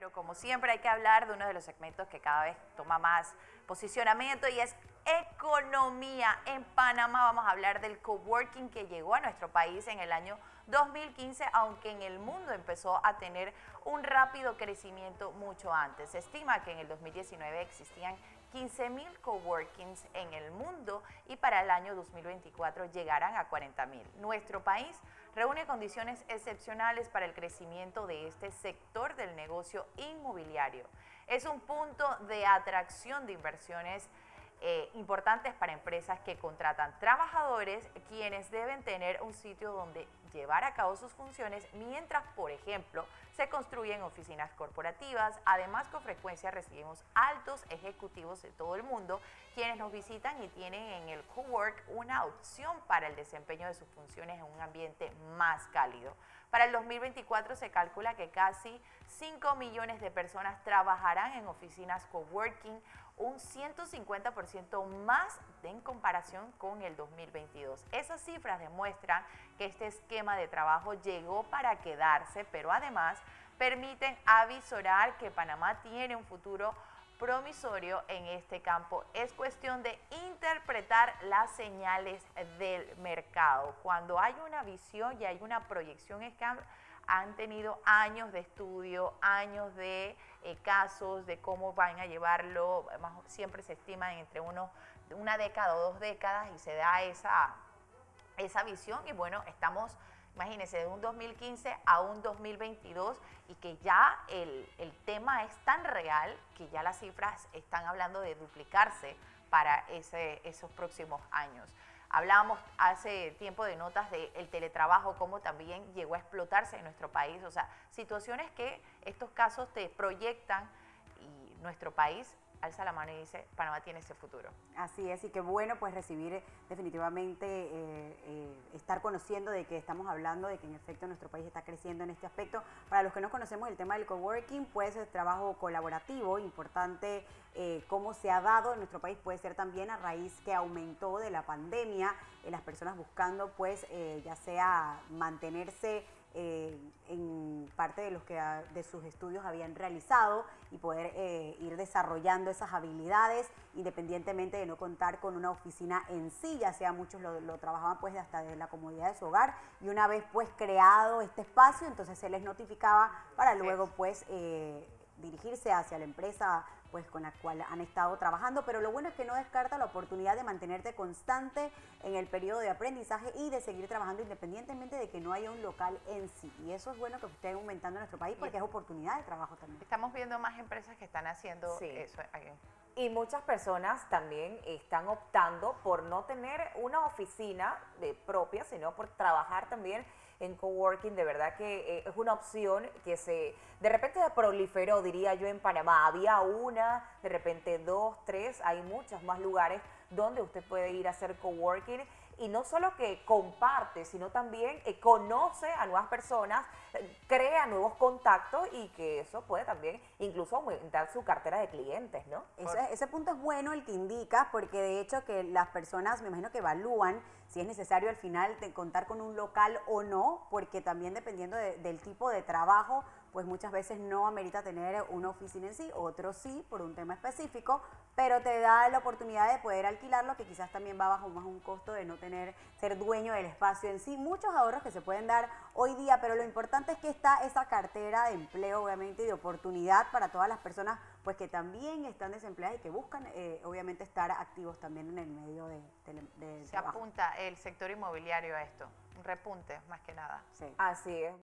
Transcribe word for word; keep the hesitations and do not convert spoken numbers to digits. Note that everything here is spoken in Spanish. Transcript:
Pero como siempre hay que hablar de uno de los segmentos que cada vez toma más posicionamiento y es economía. En Panamá vamos a hablar del coworking que llegó a nuestro país en el año dos mil quince, aunque en el mundo empezó a tener un rápido crecimiento mucho antes. Se estima que en el dos mil diecinueve existían quince mil coworkings en el mundo y para el año dos mil veinticuatro llegarán a cuarenta mil. Nuestro país reúne condiciones excepcionales para el crecimiento de este sector del negocio inmobiliario. Es un punto de atracción de inversiones eh, importantes para empresas que contratan trabajadores, quienes deben tener un sitio donde llevar a cabo sus funciones, mientras, por ejemplo, se construyen oficinas corporativas. Además, con frecuencia recibimos altos ejecutivos de todo el mundo, quienes nos visitan y tienen en el cowork una opción para el desempeño de sus funciones en un ambiente más cálido. Para el dos mil veinticuatro se calcula que casi cinco millones de personas trabajarán en oficinas coworking, un ciento cincuenta por ciento más en comparación con el dos mil veintidós. Esas cifras demuestran que este esquema de trabajo llegó para quedarse, pero además permiten avisorar que Panamá tiene un futuro promisorio en este campo. Es cuestión de interpretar las señales del mercado. Cuando hay una visión y hay una proyección, es que han tenido años de estudio, años de eh, casos, de cómo van a llevarlo. Siempre se estima entre unos, una década o dos décadas y se da esa, esa visión. Y bueno, estamos, imagínense, de un dos mil quince a un dos mil veintidós y que ya el, el tema es tan real que ya las cifras están hablando de duplicarse para ese, esos próximos años. Hablábamos hace tiempo de notas del teletrabajo, cómo también llegó a explotarse en nuestro país. O sea, situaciones que estos casos te proyectan y nuestro país alza la mano y dice, Panamá tiene ese futuro. Así es, y qué bueno pues recibir definitivamente, eh, eh, estar conociendo de que estamos hablando de que en efecto nuestro país está creciendo en este aspecto. Para los que no conocemos el tema del coworking, pues el trabajo colaborativo, importante eh, cómo se ha dado en nuestro país, puede ser también a raíz que aumentó de la pandemia, eh, las personas buscando pues eh, ya sea mantenerse Eh, en parte de los que a, de sus estudios habían realizado y poder eh, ir desarrollando esas habilidades independientemente de no contar con una oficina en sí, ya sea muchos lo, lo trabajaban pues hasta desde la comodidad de su hogar, y una vez pues creado este espacio, entonces se les notificaba para luego pues eh, dirigirse hacia la empresa pues con la cual han estado trabajando. Pero lo bueno es que no descarta la oportunidad de mantenerte constante en el periodo de aprendizaje y de seguir trabajando independientemente de que no haya un local en sí, y eso es bueno que esté aumentando en nuestro país porque es oportunidad de trabajo también. Estamos viendo más empresas que están haciendo sí. eso aquí. Y muchas personas también están optando por no tener una oficina de propia, sino por trabajar también en coworking. De verdad que eh, es una opción que se de repente se proliferó, diría yo, en Panamá. Había una, de repente dos, tres, hay muchos más lugares donde usted puede ir a hacer coworking. Y no solo que comparte, sino también eh, conoce a nuevas personas, eh, crea nuevos contactos, y que eso puede también incluso aumentar su cartera de clientes, ¿no? Ese, ese punto es bueno el que indicas, porque de hecho que las personas, me imagino que evalúan si es necesario al final de contar con un local o no, porque también dependiendo de, del tipo de trabajo, pues muchas veces no amerita tener una oficina en sí, otros sí, por un tema específico, pero te da la oportunidad de poder alquilarlo, que quizás también va bajo más un costo de no tener, ser dueño del espacio en sí. Muchos ahorros que se pueden dar hoy día, pero lo importante es que está esa cartera de empleo, obviamente, y de oportunidad para todas las personas pues que también están desempleadas y que buscan, eh, obviamente, estar activos también en el medio de, de, de Se trabajo. apunta el sector inmobiliario a esto, un repunte más que nada. Sí. Así es.